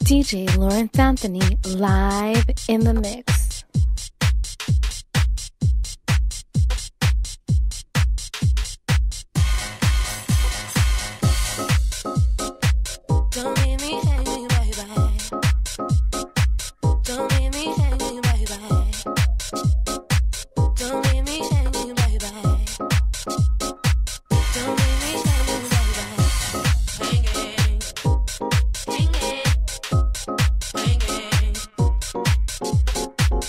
DJ Lawrence Anthony live in the mix. Don't leave me hanging, baby. Don't leave me hanging, baby. Don't leave me hanging, baby. Don't leave me hanging, baby. Hanging, hanging, hanging.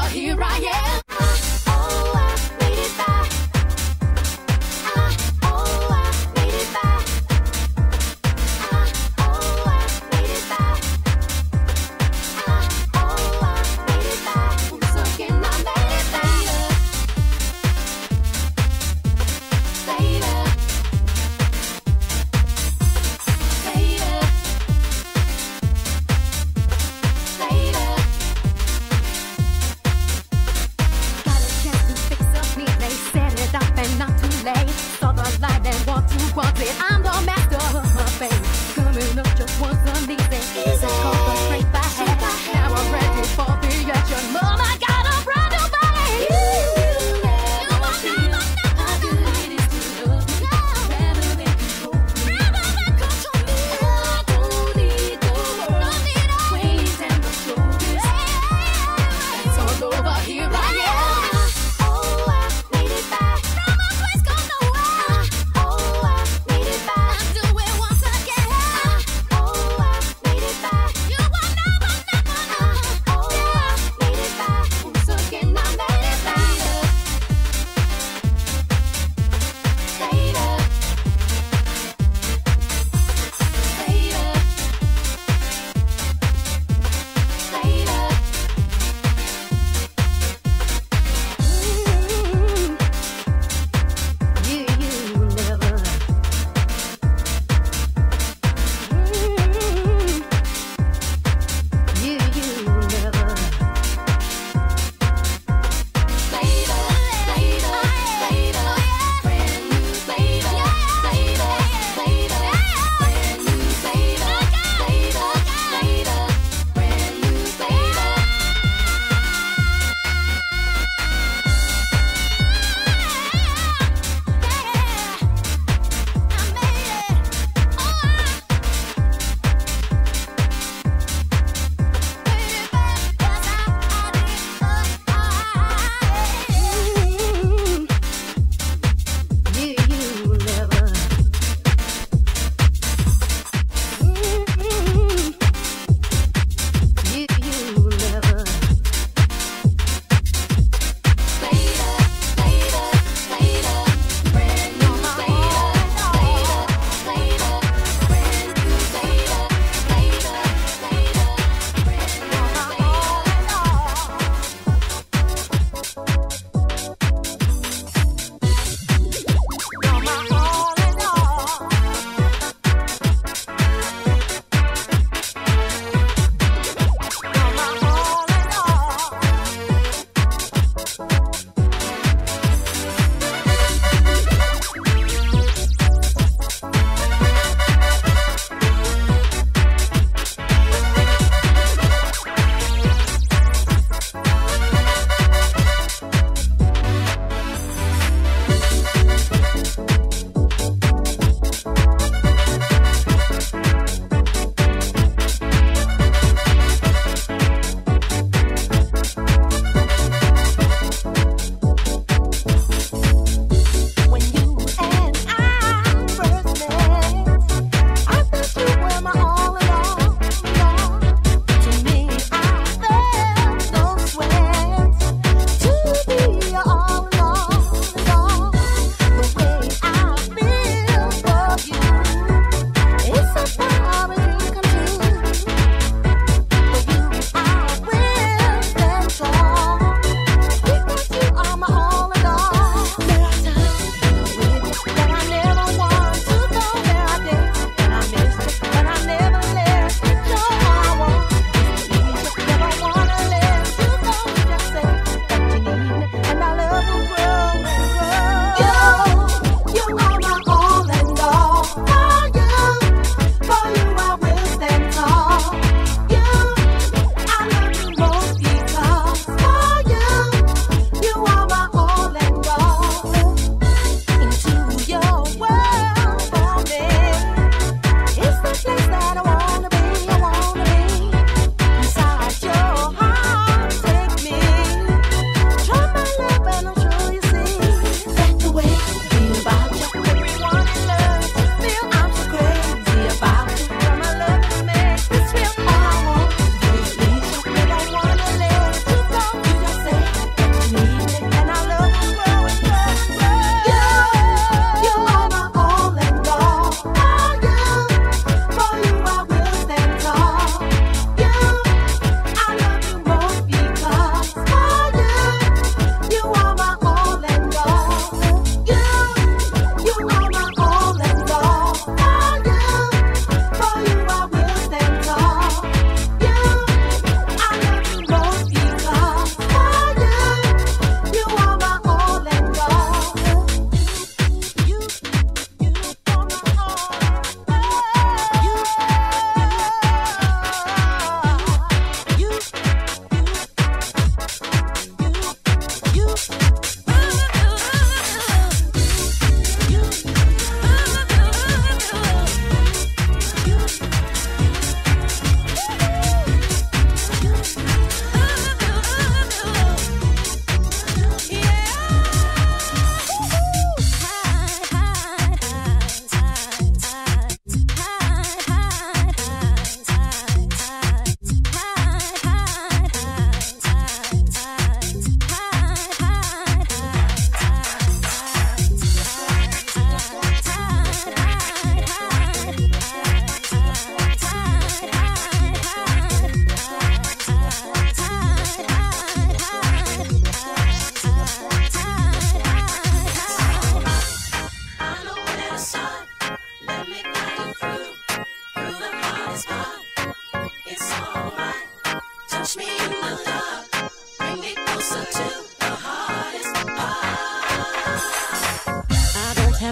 here I am. Oh, I made it back. Oh, I made it back. Oh, I made it back. Oh, I made it back. So can I made it later? Later. Later. Later.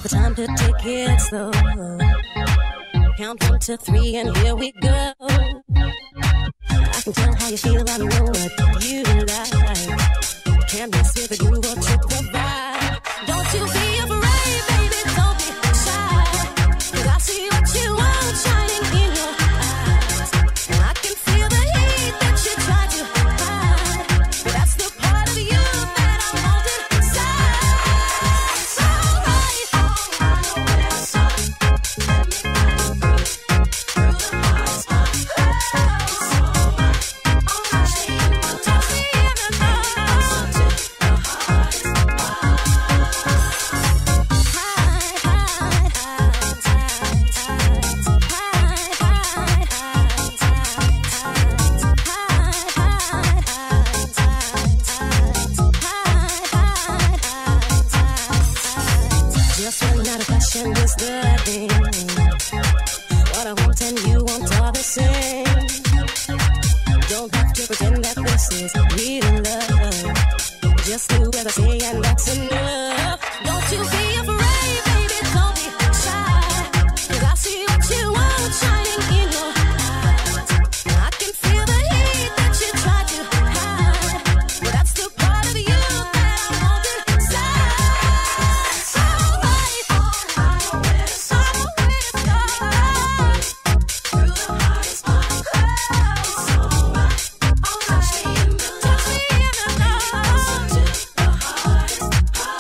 the time to take it slow. Count 1 to 3 and here we go. I can tell how you feel, I know what you like. Can't resist the groove or trip the vibe. Don't you be afraid, baby, don't be shy. 'Cause I see what you want shining in your eyes. And I can feel the heat that you try to hide. But that's the part of you that I want inside. So right, just one night of passion is the thing. What I want and you want are the same. Don't have to pretend that this is real love. Just do as I say and that's enough. Don't you be afraid, baby, don't be shy. 'Cause I see what you want shining in your eyes. I can feel the heat that you try to hide. But that's the part of you that I want inside. So right, I know where to start. Through the hardest part. So right, touch me in the love. Touch me in the love. To the hardest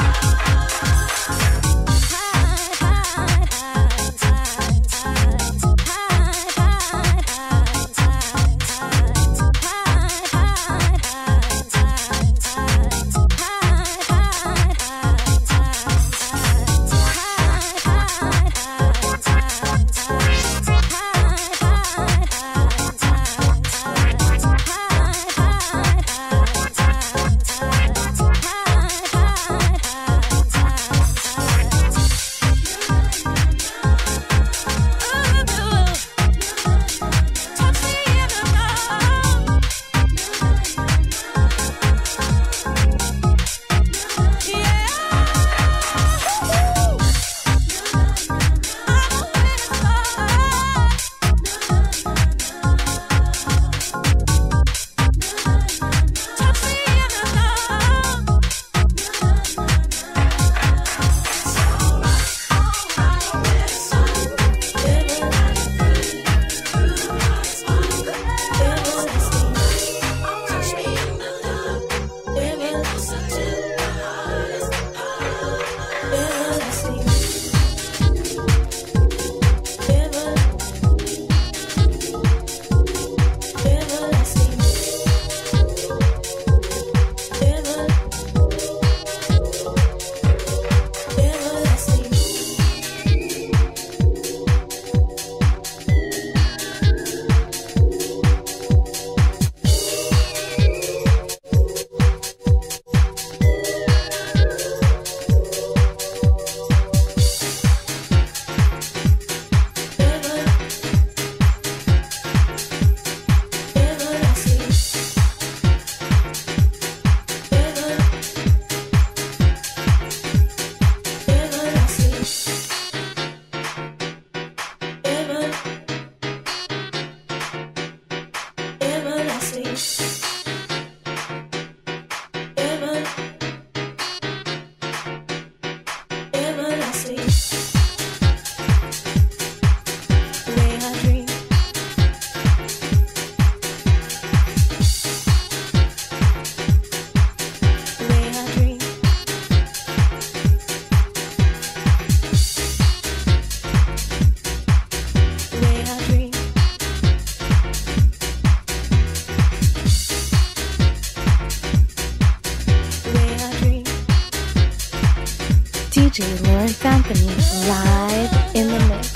DJ Lawrence Anthony live in the mix.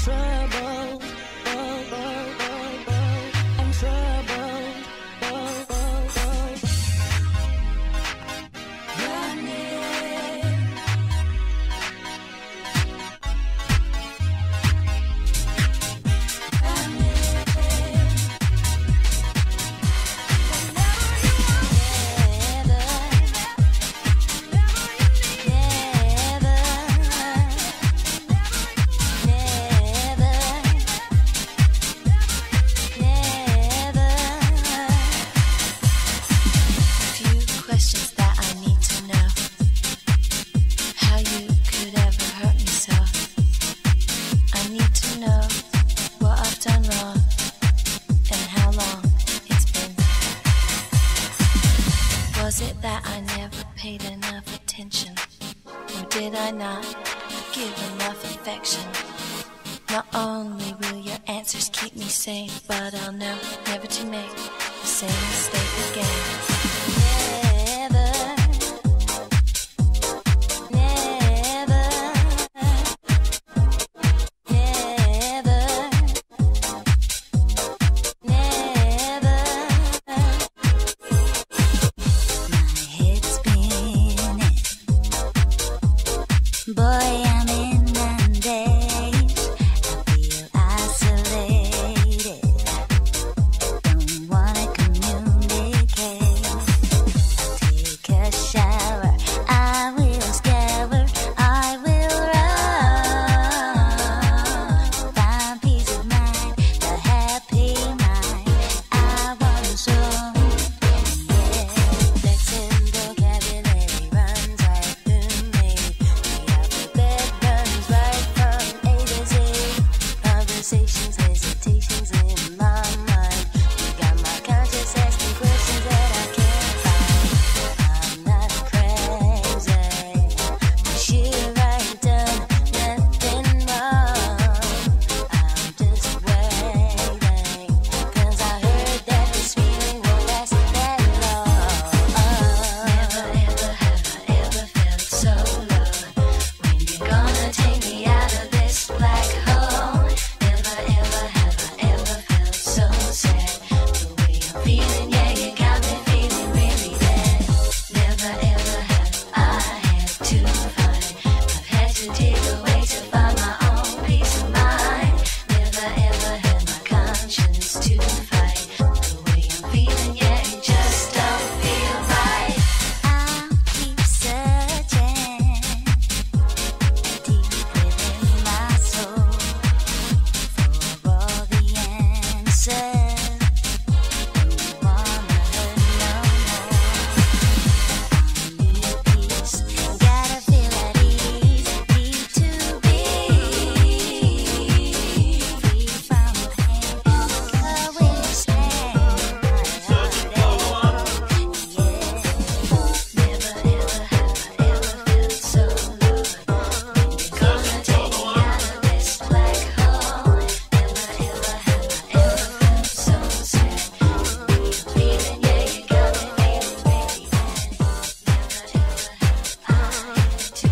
trouble. I'm trouble. Was it that I never paid enough attention? Or did I not give enough affection? Not only will your answers keep me sane, but I'll know never to make the same mistake again. Boy, I'm in my daze. I feel isolated. Don't wanna communicate. I take a shower. I will scour. I will run. Find peace of mind, a happy mind. I want to show. Yeah, Lexington vocabulary runs right through me. That runs right from A to Z. Conversations, hesitations in my mind. You got my conscience asking questions that I can't find. I'm not crazy. For sure I ain't done nothing wrong. I'm just waiting, 'cause I heard that this feeling won't last that long. Never ever have I ever felt so low. When you're gonna take me out of this black hole? Never ever have I ever felt so sad. The way I'm feeling, yeah, you got me feeling really bad. Never ever have I had to fight. I've had to dig away to find my own peace of mind. Never ever had my conscience to fight. The way I'm feeling, yeah, it just don't feel right. I'll keep searching deep within my soul for all the answers. Don't wanna hurt no more. I need peace, gotta feel at ease. Need to be free from pain. Go insane. Never ever have I ever felt so low. When you're gonna take me out of this black hole? Never ever have I ever felt so sad. The way I'm feeling, yeah, you got me feeling really bad. Never ever have I had to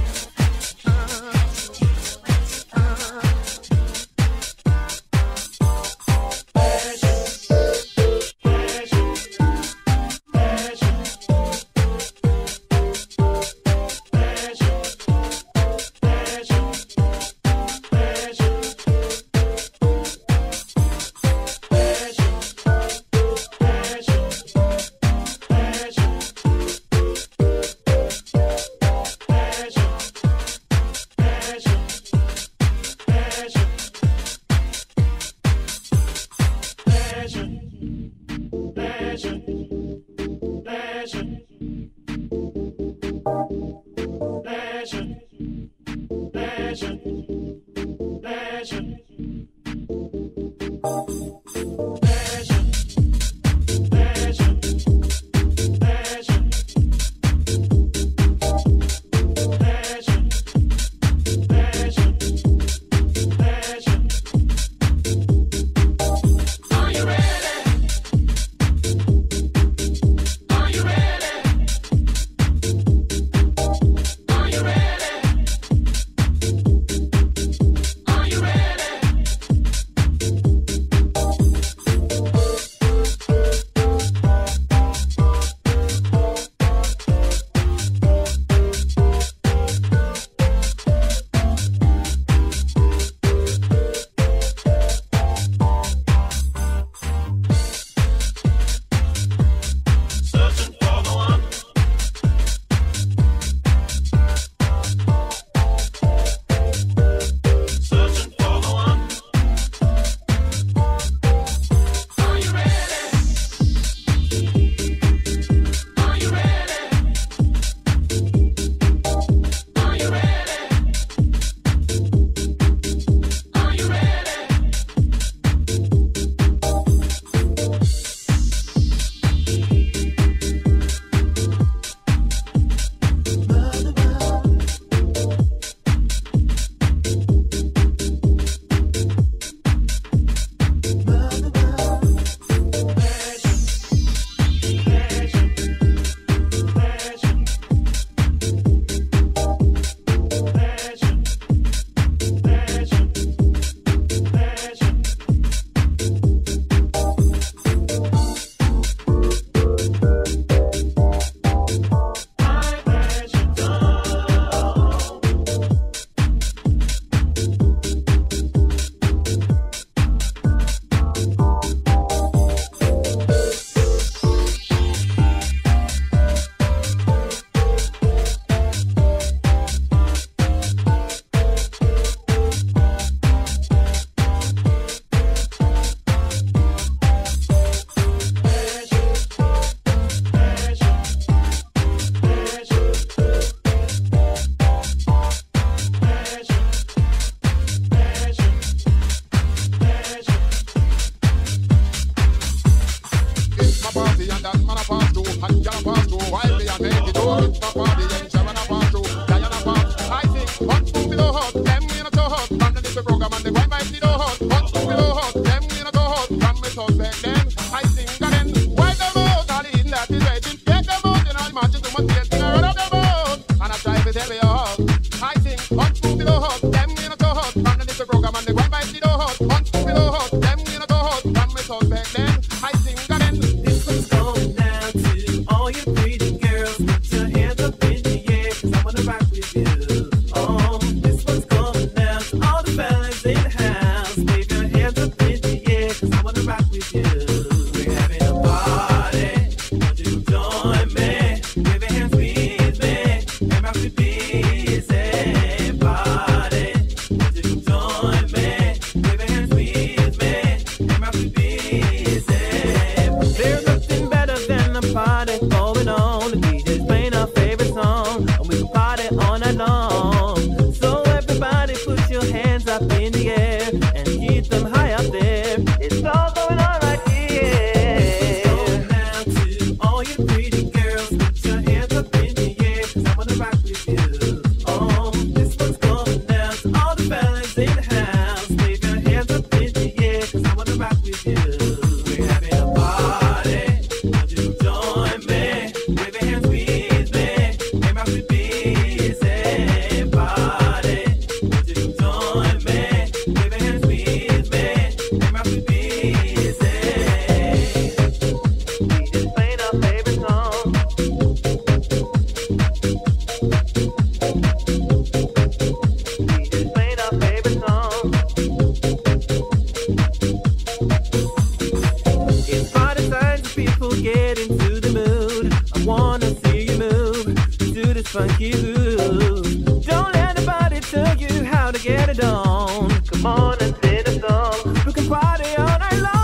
funky groove. Don't let anybody tell you how to get it on. Come on and sing a song. We can party all night long.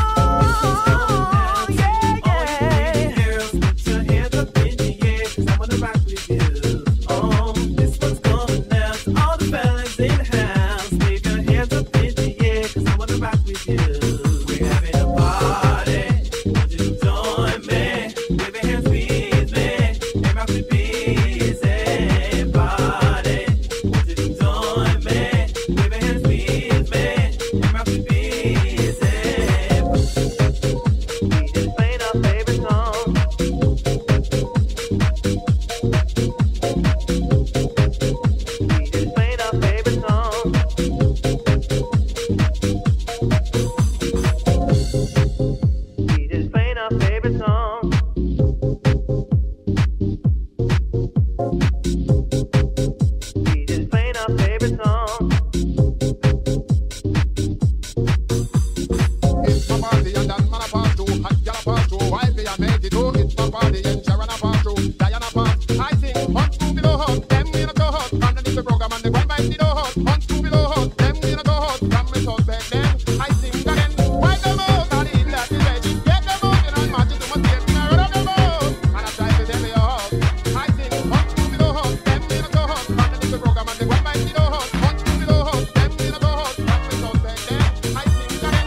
Yeah, yeah. All you pretty girls, put your hands up in the air, 'cause I wanna rock with you. This one's going out to all the fellas in the house. Wave your hands up in the air, 'cause I wanna rock with you. We're having a party. Won't you join me? Wave your hands with me and rock with busy party. Won't you join me? Wave your hands with me and rock with busy. We just played our favorite song. We just played our favorite song. We just played our favorite song. We just played our favorite song. It's my party and that man a part two, hot girl a part two, wifey a make it do. It's my party and Sharon a part two, Diana part. I sing hot school below hot, them we not so hot. Underneath the program and the one vibe below hot, hot school below hot, them we not so hot. From me thought back then, I sing again. Why them out and eat that is ready? Get them out and match it to my tape, and I run up them out. And I try to tell you hot. I sing hot school below hot, them we not so hot. Underneath the program and the one vibe below hot, hot school below hot, them we not so hot. From me thought back then, I sing again.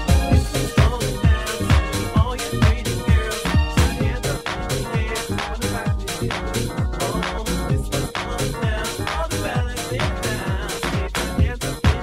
All you pretty girls, put your hands up in the air, 'cause I wanna rock with you. This one's going down to all the fellas in the house. Wave your hands up in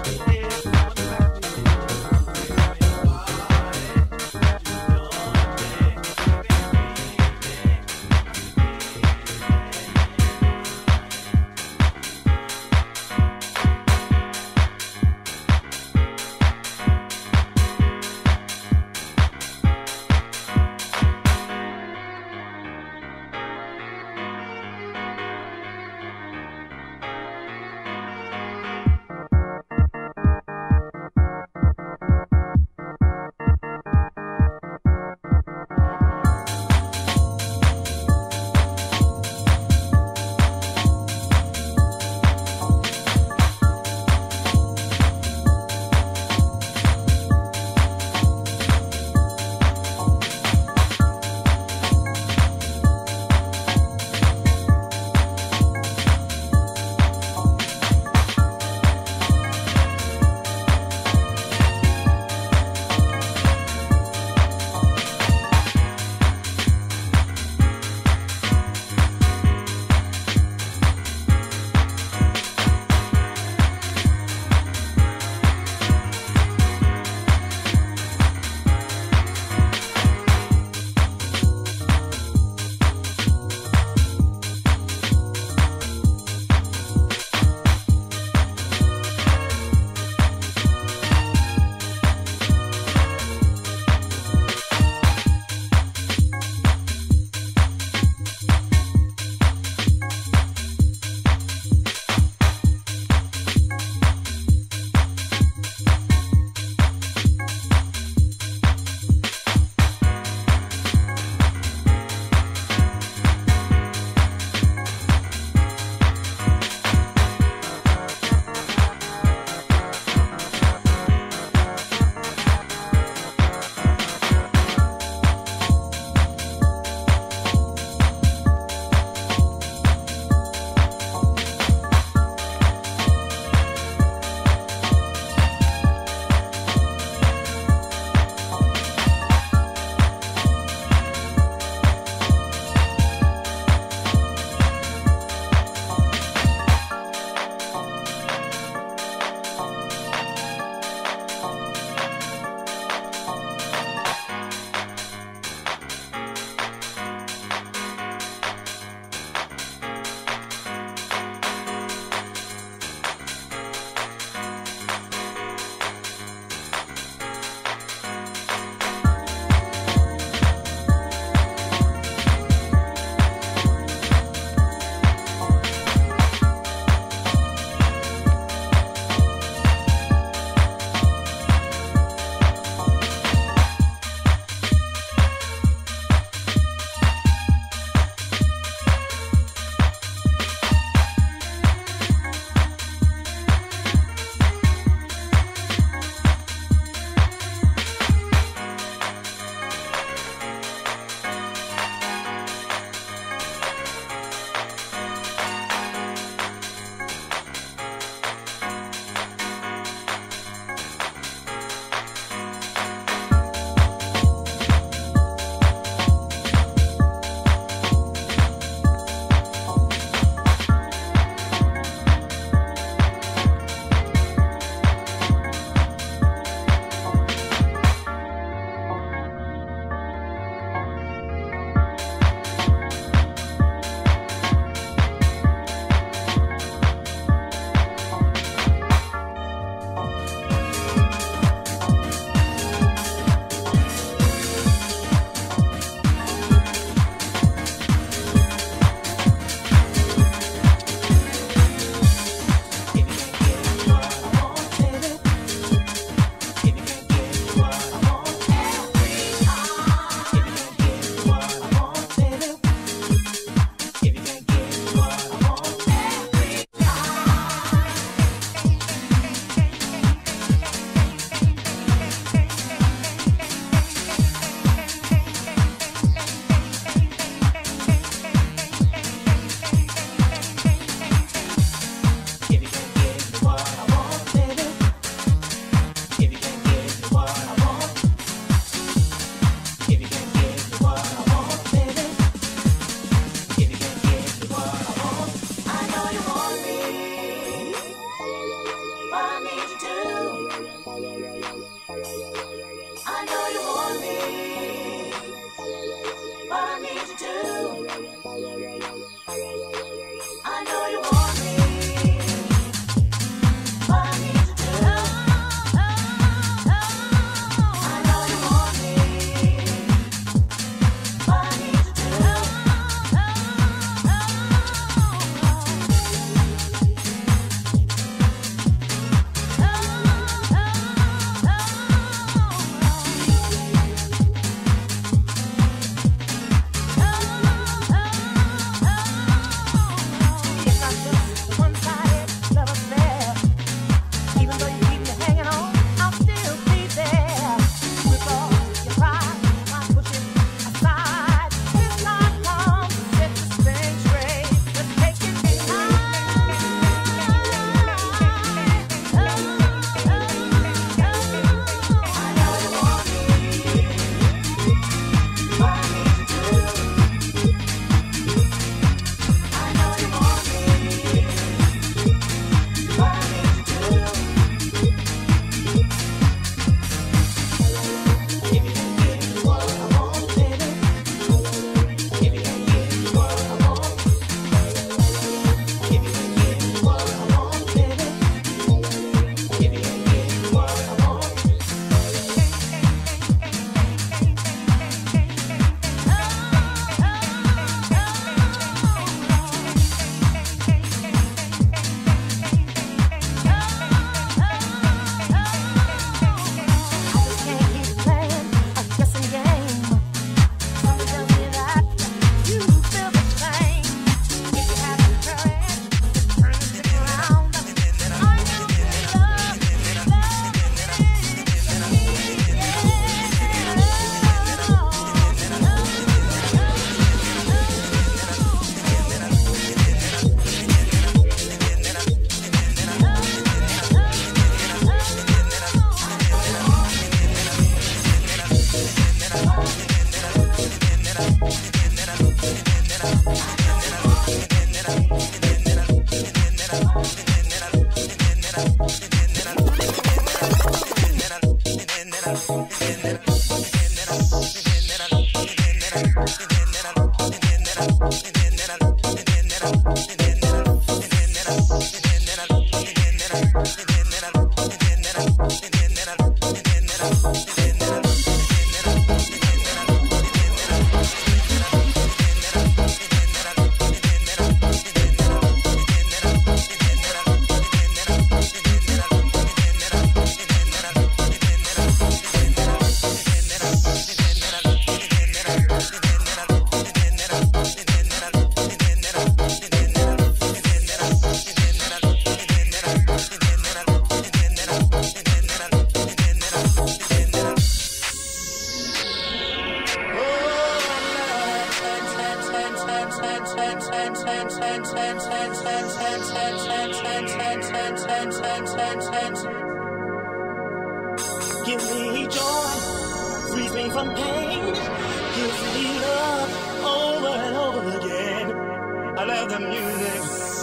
Give me joy, frees me from pain, gives me love over and over again. I love the music,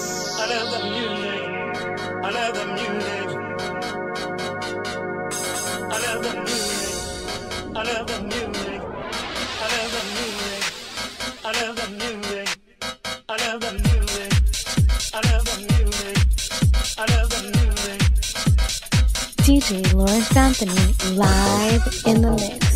I love the music, I love the music. I love the music, I love the music, I love the music, I love the music, I love the music, I love the music, I love the music. DJ Lawrence Anthony live in the mix.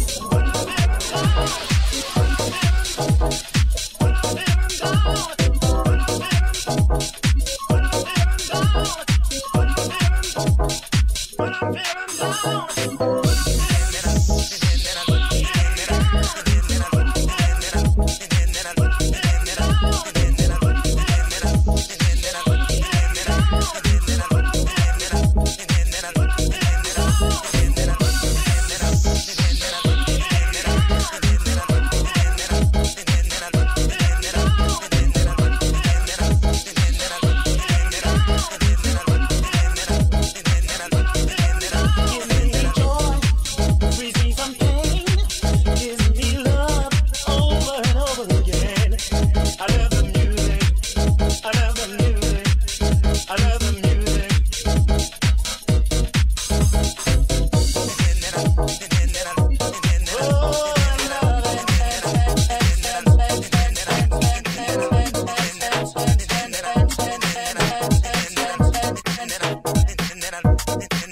And